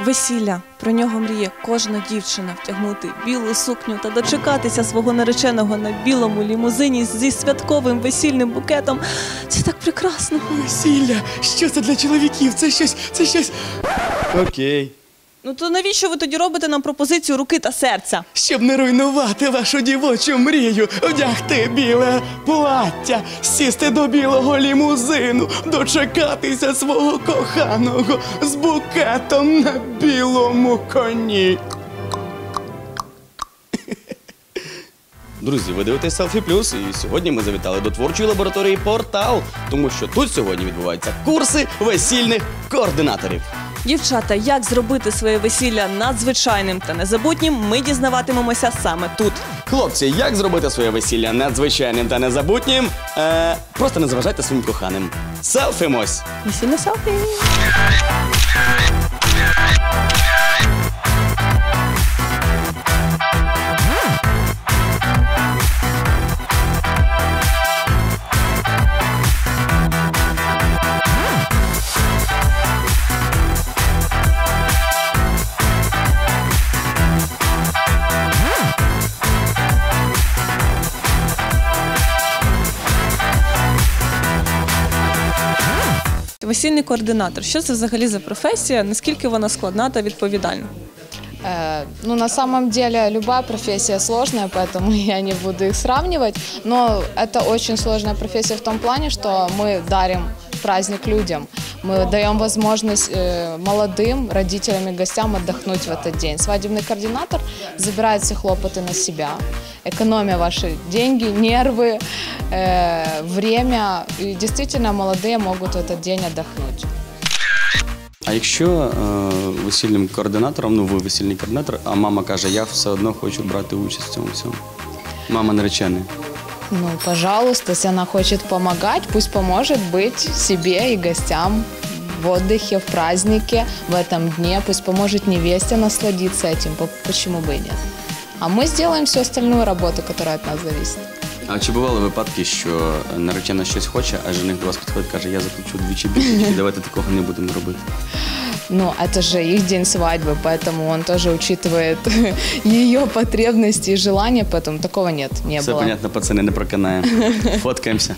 Весілля. Про нього мріє кожна дівчина – втягнути білу сукню та дочекатися свого нареченого на білому лімузині зі святковим весільним букетом. Це так прекрасно. Весілля? Що це для чоловіків? Це щось... Окей. Ну то навіщо ви тоді робите нам пропозицію руки та серця? Щоб не руйнувати вашу дівочу мрію, вдягти біле плаття, сісти до білого лімузину, дочекатися свого коханого з букетом на білому коні. Друзі, ви дивитесь Селфі Плюс, і сьогодні ми завітали до творчої лабораторії «Портал», тому що тут сьогодні відбуваються курси весільних координаторів. Дівчата, як зробити своє весілля надзвичайним та незабутнім, ми дізнаватимемося саме тут. Хлопці, як зробити своє весілля надзвичайним та незабутнім? Просто не заважайте своїм коханим. Селфимось! Весільне селфі! Весільний координатор. Що це взагалі за професія? Наскільки вона складна та відповідальна? Ну, на самом деле, любая профессия сложная, поэтому я не буду их сравнивать. Но это очень сложная профессия в том плане, что мы дарим праздник людям. Мы даем возможность молодым родителям и гостям отдохнуть в этот день. Свадебный координатор забирает все хлопоты на себя, экономя ваши деньги, нервы, время. И действительно, молодые могут в этот день отдохнуть. А якщо весільним координатором, ну ви весільний координатор, а мама каже, я все одно хочу брати участь в цьому всьому. Мама наречений. Ну, пожалуйста, если она хочет помогать, пусть поможет быть себе и гостям в отдыхе, в празднике, в этом дне. Пусть поможет невесте насладиться этим, почему бы и нет. А мы сделаем всю остальную работу, которая от нас зависит. А чи бували випадки, що наречена щось хоче, а жених до вас підходить і каже, я заплачу вдвічі більше, давайте такого не будемо робити? Ну, это же их день свадьбы, поэтому он тоже учитывает ее потребности и желания, поэтому такого нет, не было. Все понятно, пацаны, не прокинаем. Фоткаемся.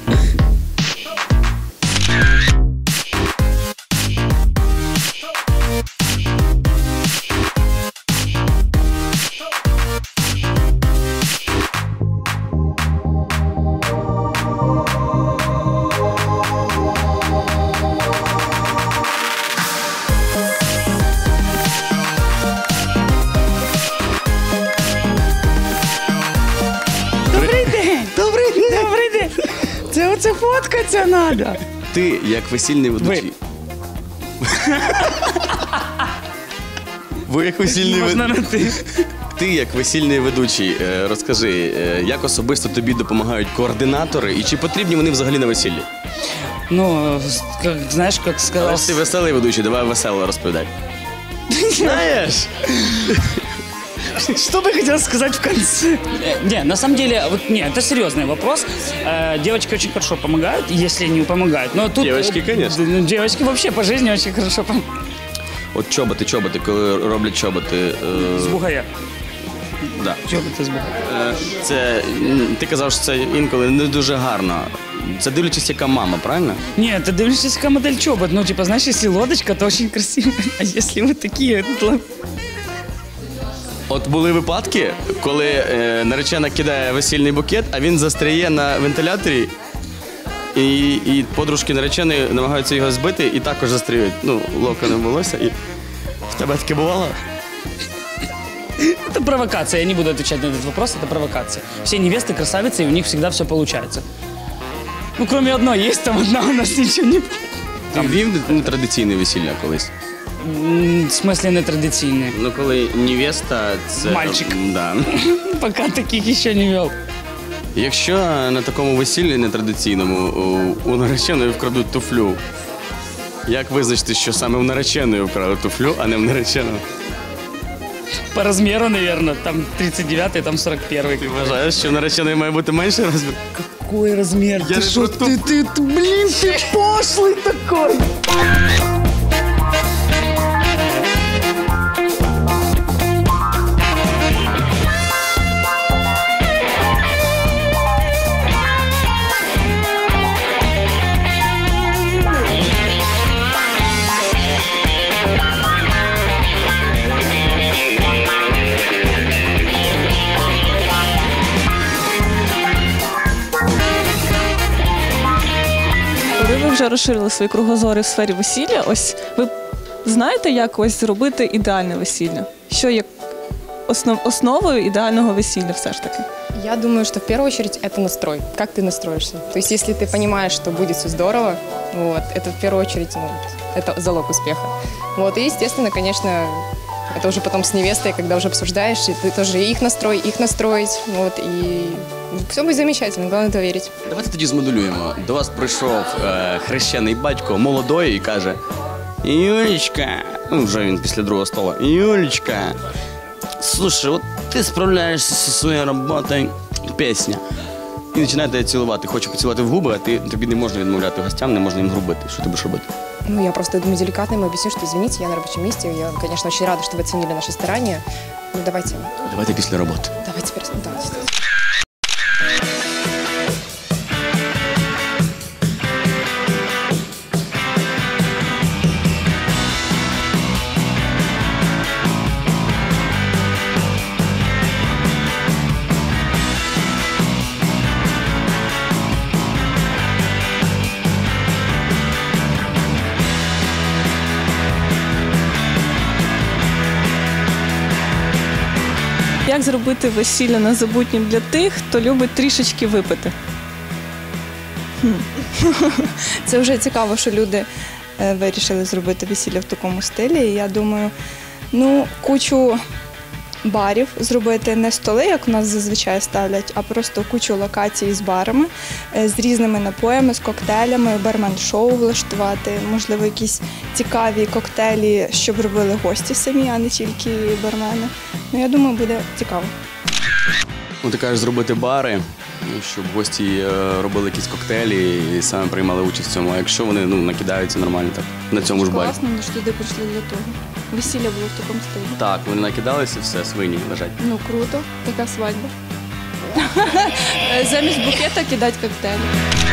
Це оце фоткатися треба. Ти, як весільний ведучий. Ви як весільний ведучий. Ти, як весільний ведучий, розкажи, як особисто тобі допомагають координатори і чи потрібні вони взагалі на весіллі? Ну, знаєш, як сказав... Але ж ти веселий ведучий, давай весело розповідай. Знаєш? Что бы я хотел сказать в конце? Не, на самом деле, вот, не, это серьезный вопрос. Девочки очень хорошо помогают, если не помогают. Но тут, девочки, конечно. Девочки вообще по жизни очень хорошо помогают. От чоботи, коли роблять чоботи... З бугая. Да. Чоботи з бугая. Це, ти казав, що це інколи не дуже гарно. Це дивлячись, яка мама, правильно? Ні, ти дивлячись, яка модель чобот. Ну, типа, знаешь, если лодочка, то очень красиво. А если вот такие, то... От були випадки, коли наречена кидає весільний букет, а він застряє на вентиляторі, і подружки нареченої намагаються його збити і також застряють. Ну, локоном волосся. І в тебе таке бувало? Это провокация, я не буду отвечать на этот вопрос, это провокация. Все невесты красавицы, и у них всегда все получается. Ну, кроме одной, есть там одна, у нас ничего не... Ти вів нетрадиційне весілля колись? В смысле нетрадиційне? Ну, коли невеста, це... Мальчик. Да. Пока таких ще не вел. Якщо на такому весіллі нетрадиційному у нареченої вкрадуть туфлю, як визначити, що саме у нареченої вкрали туфлю, а не в нареченого? По розміру, мабуть, там 39-й, там 41-й. Ти вважаєш, що в нареченої має бути менший розмір? Какой размер? Я ты что, ты, блин, ты пошлый такой! коли ви вже розширили свої кругозори в сфері весілля, ось ви знаєте, як ось зробити ідеальне весілля? Що є основою ідеального весілля все ж таки? Я думаю, что в первую очередь это настрой. Как ты настроишься? То есть, если ты понимаешь, что будет все здорово, вот, это в первую очередь, это залог успеха. Вот, и, естественно, конечно, это уже потом с невестой, когда уже обсуждаешь, и ты тоже их настроить, вот, и все будет замечательно, главное это верить. Давайте тоді змоделюємо. До вас прийшов хрещений батько молодой і каже: Юлечка, ну вже він після другого стола, Юлечка, слушай, от ти справляєшся зі своєю роботою, пісня. І починає тебе цілувати. Хочу поцілувати в губи, а тобі не можна відмовляти гостям, не можна їм грубити. Що ти будеш робити? Ну, я просто думаю, деликатно ему объясню, что извините, я на рабочем месте, я, конечно, очень рада, что вы оценили наши старания. Ну, давайте. Давайте після роботи. Давайте теперь. Давайте. Як зробити весілля незабутнім для тих, хто любить трішечки випити? Це вже цікаво, що люди вирішили зробити весілля в такому стилі. І я думаю, кучу барів зробити, не столи, як у нас зазвичай ставлять, а просто кучу локацій з барами, з різними напоями, з коктейлями, бармен-шоу влаштувати, можливо, якісь цікаві коктейлі, щоб робили гості самі, а не тільки бармени. Я думаю, буде цікаво. Ну, ти кажеш, зробити бари, щоб гості робили якісь коктейлі і саме приймали участь в цьому. А якщо вони накидаються нормально так на цьому ж барі? Класно, що туди прийшли для того. Весілля було в такому стилі. Так, вони накидалися, все, свині лежать. Ну, круто, така свадьба. Замість букета кидати коктейлі.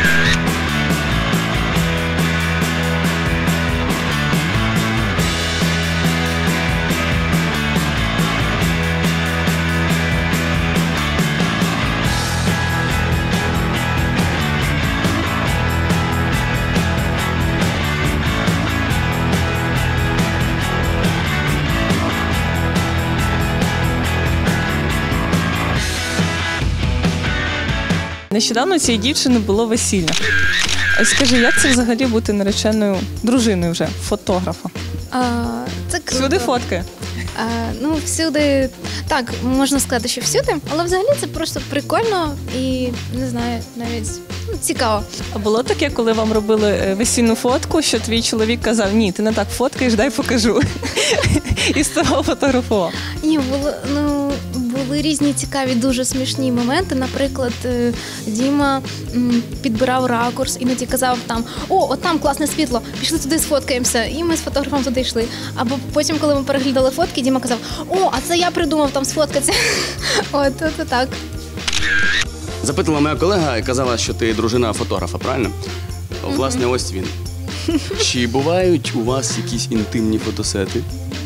Нещодавно у цієї дівчини було весілля. Скажи, як це взагалі бути нареченою дружиною вже, фотографа? Це круто. Всюди фоткає? Всюди, так, можна сказати, що всюди, але взагалі це просто прикольно і, не знаю, навіть цікаво. А було таке, коли вам робили весільну фотку, що твій чоловік казав: ні, ти не так фоткаєш, дай покажу. І ставав фотографував? Ні, були різні цікаві, дуже смішні моменти. Наприклад, Діма підбирав ракурс, іноді казав там: от там класне світло, пішли туди сфоткаємося. І ми з фотографом туди йшли. Або потім, коли ми переглядали фотки, Діма казав: а це я придумав там сфоткатися. От так. Запитала моя колега і казала, що ти дружина фотографа, правильно? Власне, ось він. Чи бувають у вас якісь інтимні фотосети?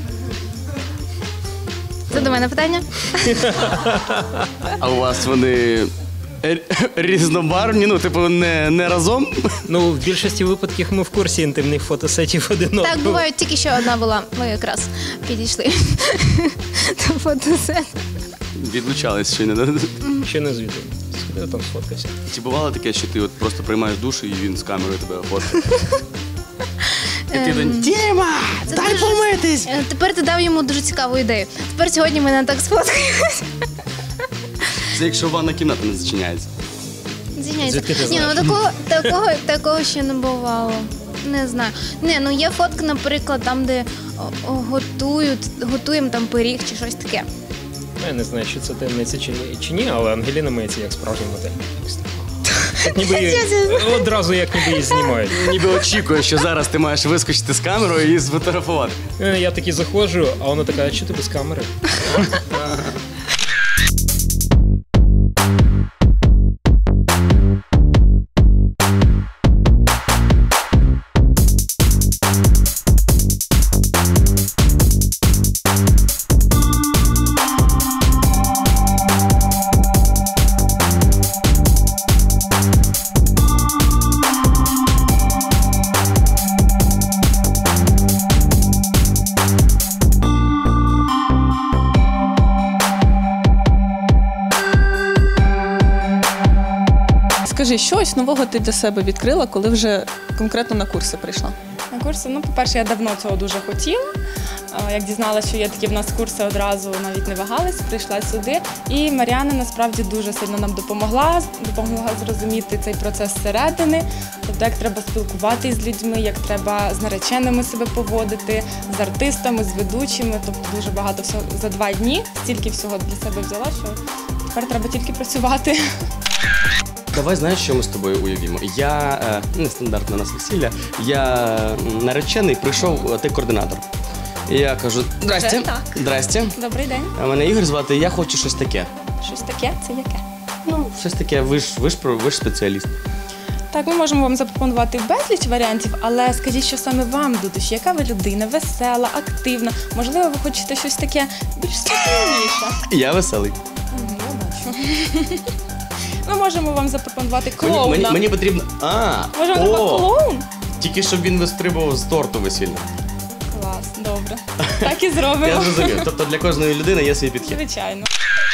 Це до мене питання? А у вас вони різнобарвні, не разом? В більшості випадків ми в курсі інтимних фотосетів один одного. Так, бувають, тільки що одна була. Ми якраз підійшли до фотосет. Відлучались ще не? Ще не звідти. Сходив там сфоткався. Чи бувало таке, що ти просто приймаєш душ і він з камерою тебе фоткає? І ти Діма, дай помитись! Тепер ти дав йому дуже цікаву ідею. Тепер сьогодні ми не так сфоткаємось. Це якщо ванна кімната не зачиняється. Звідки ти знаєш? Такого ще не бувало. Не знаю. Є фотка, наприклад, там, де готуємо там пиріг чи щось таке. Я не знаю, чи це таємниця чи ні, але Ангеліна миється як справжній модель. Так ніби одразу як ніби її знімають. Ніби очікує, що зараз ти маєш вискочити з камерою і сфотографувати. Я таки заходжу, а вона така: а чого ти без камери? Скажи, щось нового ти для себе відкрила, коли вже конкретно на курси прийшла? На курси, ну, по-перше, я давно цього дуже хотіла. Як дізналася, що є такі в нас курси, одразу навіть не вагалась, прийшла сюди. І Мар'яна насправді дуже сильно нам допомогла зрозуміти цей процес зсередини, тобто як треба спілкуватися з людьми, як треба з нареченими себе поводити, з артистами, з ведучими, тобто дуже багато всього за 2 дні, стільки всього для себе взяла, що тепер треба тільки працювати. Давай, знаєш, що ми з тобою уявімо? Я, нестандартне у нас весілля, я наречений, прийшов, а ти координатор. І я кажу, здрасте, здрасте. Добрий день. А мене Ігор звати, я хочу щось таке. Щось таке? Це яке? Ну, щось таке, ви ж спеціаліст. Так, ми можемо вам запропонувати безліч варіантів, але скажіть, що саме вам до душі? Яка ви людина? Весела, активна? Можливо, ви хочете щось таке більш спокійніше? Я веселий. Я бачу. Ми можемо вам запропонувати клоуна. Мені потрібно... Можемо запропонувати клоун? Тільки щоб він вистрибував з торту весільного. Клас, добре. Так і зробимо. Я зрозумів. Тобто для кожної людини є свій підхід. Звичайно.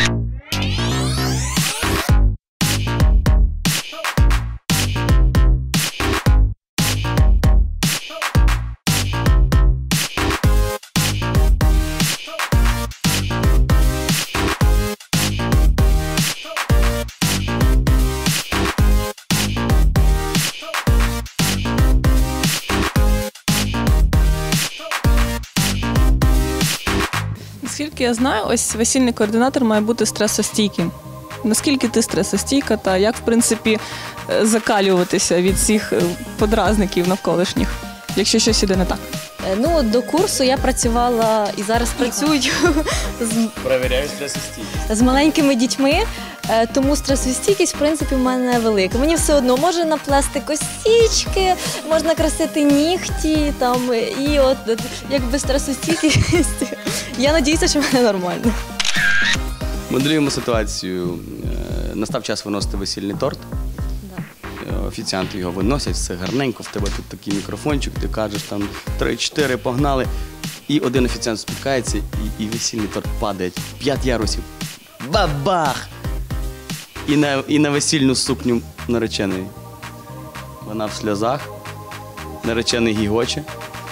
Наскільки я знаю, ось весільний координатор має бути стресостійким. Наскільки ти стресостійка та як, в принципі, закалюватися від всіх подразників навколишніх, якщо щось іде не так? Ну, до курсу я працювала і зараз працюю Перевіряю стресостійкість. з маленькими дітьми, тому стресостійкість, в принципі, в мене велика. Мені все одно можна наплести косички, можна красити нігті, там, і от якби стресостійкість. Я надіюся, що в мене нормально. Моделюємо ситуацію. Настав час виносити весільний торт. Офіціанти його виносять, все гарненько, в тебе тут такий мікрофончик, ти кажеш там 3-4, погнали. І один офіціант спускається, і весільний торт падає. 5 ярусів. Бабах! І на весільну сукню нареченої. Вона в сльозах, наречений гігоче.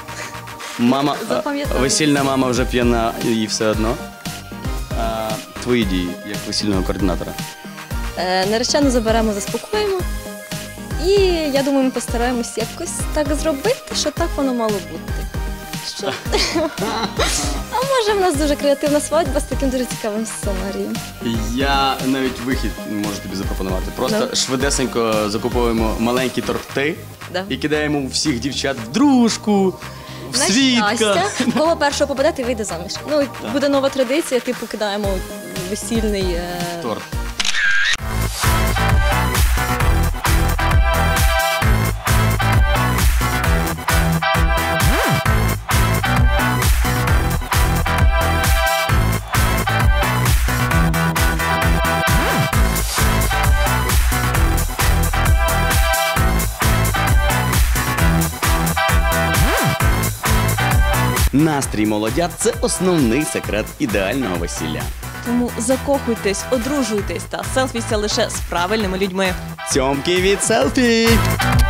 Весільна мама вже п'яна, їй все одно. Твої дії, як весільного координатора? Наречену заберемо, заспокоїмо. І я думаю, ми постараємось якось так зробити, що так воно мало бути. Що? А може в нас дуже креативна свадьба з таким дуже цікавим сценарієм. Я навіть вихід можу тобі запропонувати. Просто швидесенько закуповуємо маленькі торти і кидаємо всіх дівчат в дружку, в свідка. На щастя, кого першого попаде, ти вийде заміж. Ну, буде нова традиція, типу кидаємо весільний торт. Настрій молодят – це основний секрет ідеального весілля. Тому закохуйтесь, одружуйтесь та селфіся лише з правильними людьми. Цьомки від селфі!